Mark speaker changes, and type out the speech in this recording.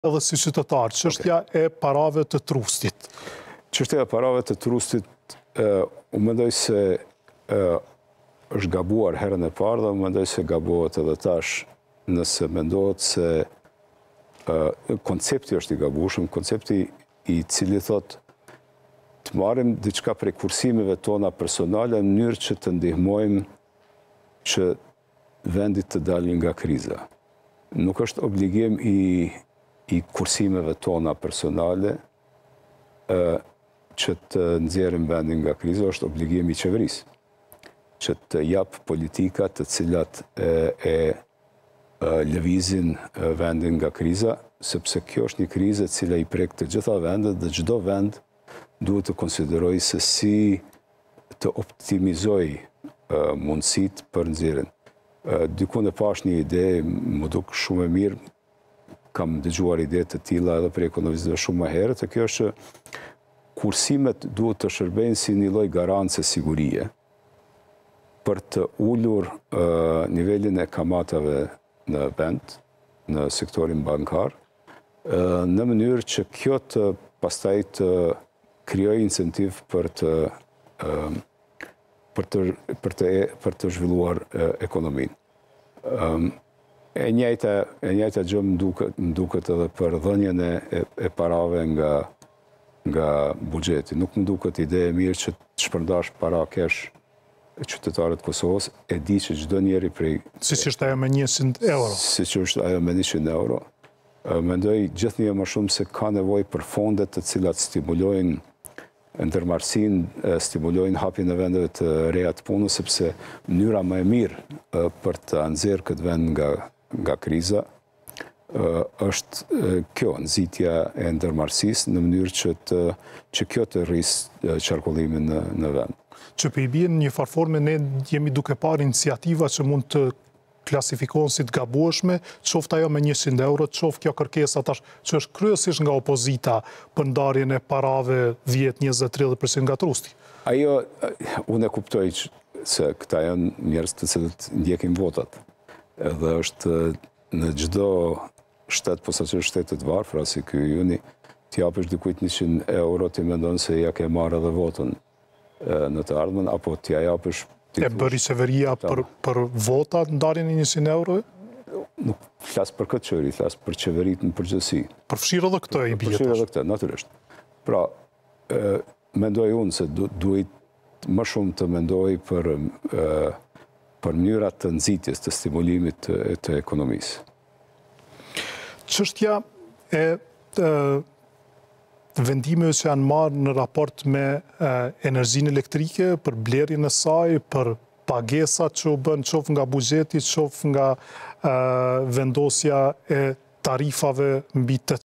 Speaker 1: edhe si qytetar, çështja e parave të trustit.
Speaker 2: Çështja e parave të trustit, unë mendoj se është gabuar herën e parë dhe unë mendoj se gabohet edhe tash, nëse mendohet se koncepti është i gabueshëm, koncepti i cili thot të marrim diçka prej kursimeve tona personale në mënyrë që të ndihmojmë që vendit të dalin nga kriza. Nuk është obligim i kursimeve tona personale që të nxjerrim vendin nga kriza, është obligim i qeverisë që të jap politika të cilat e lëvizin vendin nga kriza, sepse kjo është një krizë e cila i prek të gjitha vendet dhe çdo vend duhet të konsideroj se si të optimizoj mundësit për nxjerrjen. Diku e pash një ide, më duk shumë e mirë, kam dëgjuar ide të tilla edhe për ekonomistëve shumë më herët, e kjo është që kursimet duhet të shërbejnë si një lloj garance sigurie për të ulur nivelin e kamatave në vend, në sektorin bankar, në mënyrë që kjo të pastaj të krijoj incentiv për të zhvilluar ekonominë. E njëjta gjë më duket edhe për dhënien e parave nga buxheti. Nuk më duket ide e mirë që të shpërndash para kesh qytetarët Kosovës, e di që çdo njeri prej...
Speaker 1: Siç është ajo me 100 euro.
Speaker 2: Siç është ajo me 100 euro. Mendoj gjithnjë më shumë se ka nevojë për fonde të cilat stimulojnë ndërmarrësinë, stimulojnë hapjen e vendeve të reja të punës, sepse mënyra më e mirë për të nxjerrë këtë vend nga kriza është kjo, nxitja e ndërmarrësisë në mënyrë që kjo të rrisë qarkullimin në vend.
Speaker 1: Që për i bjen një farforme, ne jemi duke parë iniciativa që mund të klasifikohen si të gabueshme, qoftë ajo me 100 euro, qoftë kjo kërkesa tash që është kryesisht nga opozita për ndarjen e parave 10, 20, 30% nga trusti.
Speaker 2: Ajo, unë e kuptoj se këta janë njerëz të cilët ndjekin votat. Edhe është në çdo shtet, posaçërisht shtetet varfra si ky juni, t'i japësh dikujt 100 euro, ti mendon se ja ke marrë edhe votën në të ardhmen, apo t'ja japësh...
Speaker 1: E bëri qeveria për vota ndarjen e 100 euro?
Speaker 2: Nuk flas për këtë qeveri, flas për qeveritë në përgjithësi.
Speaker 1: Përfshirë edhe këtë i bie.
Speaker 2: Përfshirë edhe këtë, natyrisht. Pra, mendoj unë se duhet më shumë të mendoj për mënyrat të nxitjes, të stimulimit të ekonomisë.
Speaker 1: Çështja e vendimeve që janë marrë në raport me energjinë elektrike, për blerjen e saj, për pagesat që u bën qoftë nga buxheti, qoftë nga vendosja e tarifave mbi